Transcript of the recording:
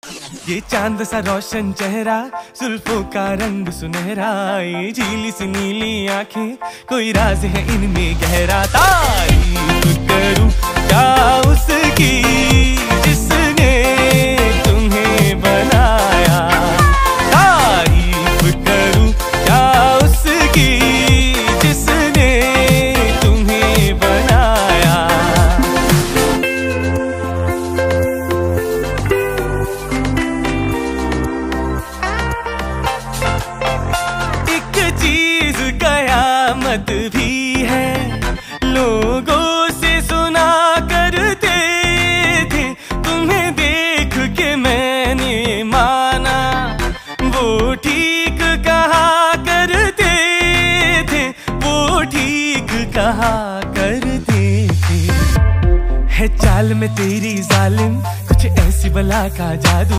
ये चांद सा रोशन चेहरा, जुल्फों का रंग सुनहरा, ये झीली सी नीली आंखें, कोई राज है इनमें गहरा। तारीफ करूं क्या उसकी जिसने तुम्हें बनाया, तारीफ करूं क्या उसकी जिसने तुम्हें बनाया। एक चीज कयामत भी है, लोगों से सुना करते थे, तुम्हें देख के मैंने माना, वो ठीक कहा करते थे, वो ठीक कहा करते थे। है चाल में तेरी जालिम, कुछ ऐसी बला का जादू।